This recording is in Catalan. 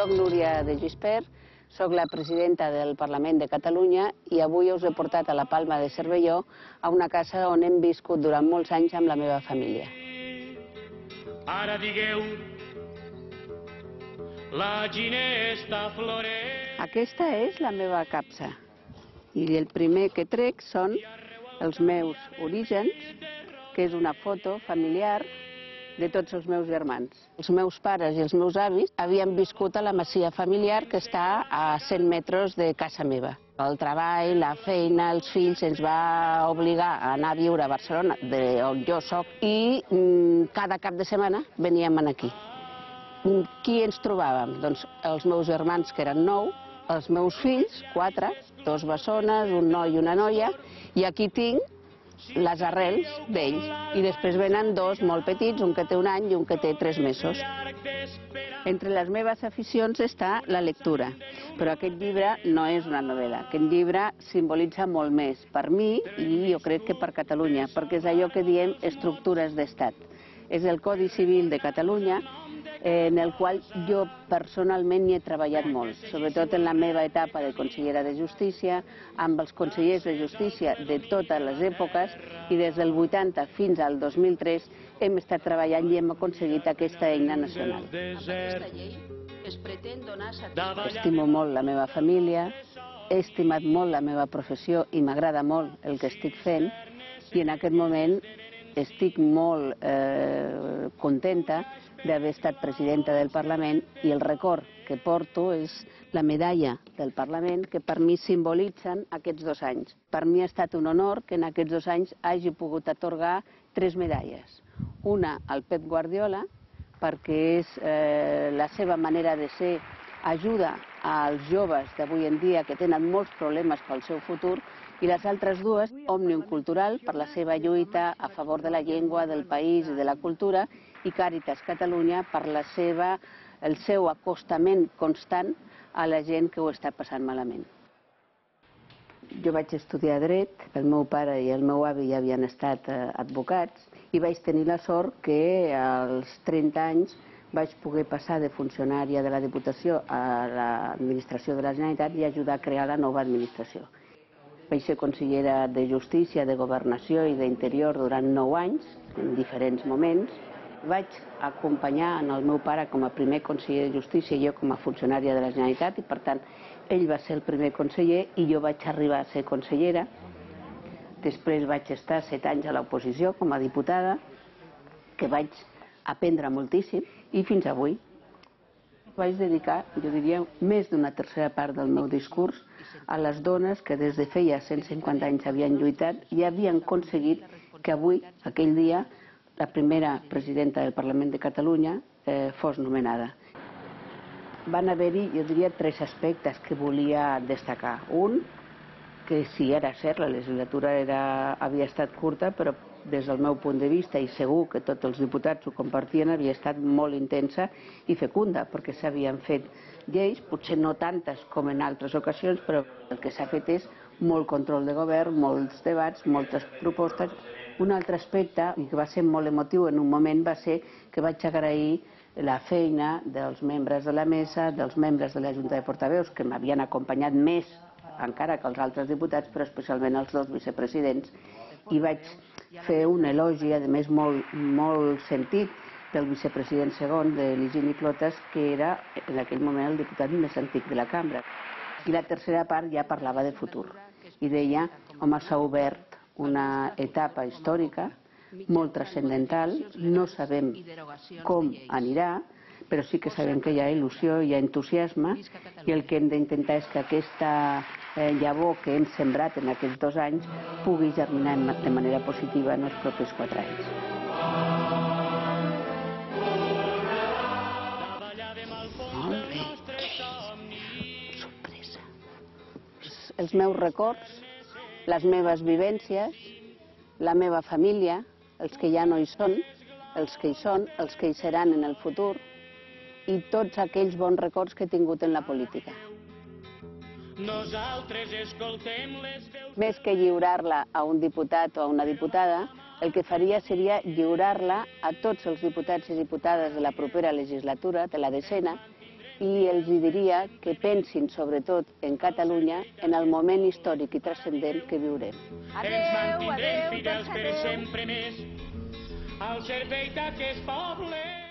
Soc Núria de Gispert, soc la presidenta del Parlament de Catalunya i avui us he portat a la Palma de Cervelló, a una casa on hem viscut durant molts anys amb la meva família. Ara digueu, la ginesta floreix. Aquesta és la meva capsa i el primer que trec són els meus orígens, que és una foto familiar de tots els meus germans. Els meus pares i els meus avis havien viscut a la masia familiar que està a 100 metres de casa meva. El treball, la feina, els fills ens va obligar a anar a viure a Barcelona, d'on jo soc, i cada cap de setmana veníem aquí. Qui ens trobàvem? Doncs els meus germans, que eren 9, els meus fills, 4, 2 bessones, un noi i una noia, i aquí tinc les arrels d'ells. I després venen 2 molt petits, un que té 1 any i un que té 3 mesos. Entre les meves aficions està la lectura, però aquest llibre no és una novel·la. Aquest llibre simbolitza molt més per mi i jo crec que per Catalunya, perquè és allò que diem estructures d'estat. És el Codi Civil de Catalunya, en el qual jo personalment hi he treballat molt, sobretot en la meva etapa de consellera de Justícia, amb els consellers de Justícia de totes les èpoques, i des del 80 fins al 2003 hem estat treballant i hem aconseguit aquesta eina nacional. Aquesta llei es pretén donar satisfacció. Estimo molt la meva família, he estimat molt la meva professió i m'agrada molt el que estic fent, i en aquest moment estic molt contenta d'haver estat presidenta del Parlament, i el record que porto és la medalla del Parlament, que per mi simbolitzen aquests 2 anys. Per mi ha estat un honor que en aquests 2 anys hagi pogut atorgar 3 medalles. Una al Pep Guardiola, perquè és la seva manera de ser, ajuda als joves d'avui en dia que tenen molts problemes pel seu futur, i les altres 2, Òmnium Cultural, per la seva lluita a favor de la llengua, del país i de la cultura, i Càritas Catalunya per el seu acostament constant a la gent que ho està passant malament. Jo vaig estudiar dret, el meu pare i el meu avi ja havien estat advocats, i vaig tenir la sort que als 30 anys vaig poder passar de funcionària de la Diputació a l'administració de la Generalitat i ajudar a crear la nova administració. Vaig ser consellera de Justícia, de Governació i d'Interior durant 9 anys, en diferents moments. Vaig acompanyar el meu pare com a primer conseller de Justícia i jo com a funcionària de la Generalitat, i per tant ell va ser el primer conseller i jo vaig arribar a ser consellera. Després vaig estar 7 anys a l'oposició com a diputada, que vaig aprendre moltíssim, i fins avui. Vaig dedicar, jo diria, més d'una tercera part del meu discurs a les dones que des de feia 150 anys havien lluitat i havien aconseguit que avui, aquell dia, la primera presidenta del Parlament de Catalunya fos nomenada. Van haver-hi, jo diria, 3 aspectes que volia destacar. Un, que sí, era cert, la legislatura havia estat curta, però des del meu punt de vista, i segur que tots els diputats ho compartien, havia estat molt intensa i fecunda, perquè s'havien fet lleis, potser no tantes com en altres ocasions, però el que s'ha fet és molt control de govern, molts debats, moltes propostes. Un altre aspecte, i que va ser molt emotiu en un moment, va ser que vaig agrair la feina dels membres de la mesa, dels membres de la Junta de Portaveus, que m'havien acompanyat més encara que els altres diputats, però especialment els 2 vicepresidents, i vaig fer un elogi, a més molt sentit, del vicepresident segon, de l'Higini Clotas, que era en aquell moment el diputat més antic de la cambra. I la tercera part ja parlava de futur, i deia, home, s'ha obert una etapa històrica molt transcendental, no sabem com anirà, però sí que sabem que hi ha il·lusió, hi ha entusiasme, i el que hem d'intentar és que aquesta llavor que hem sembrat en aquests 2 anys pugui germinar de manera positiva en els propers 4 anys. Molt bé. Sorpresa. Els meus records, les meves vivències, la meva família, els que ja no hi són, els que hi són, els que hi seran en el futur, i tots aquells bons records que he tingut en la política. Més que lliurar-la a un diputat o a una diputada, el que faria seria lliurar-la a tots els diputats i diputades de la propera legislatura, de la 10ª, i els diria que pensin sobretot en Catalunya en el moment històric i transcendent que viurem. Ens mantindrem fidels per sempre més al servei d'aquest poble.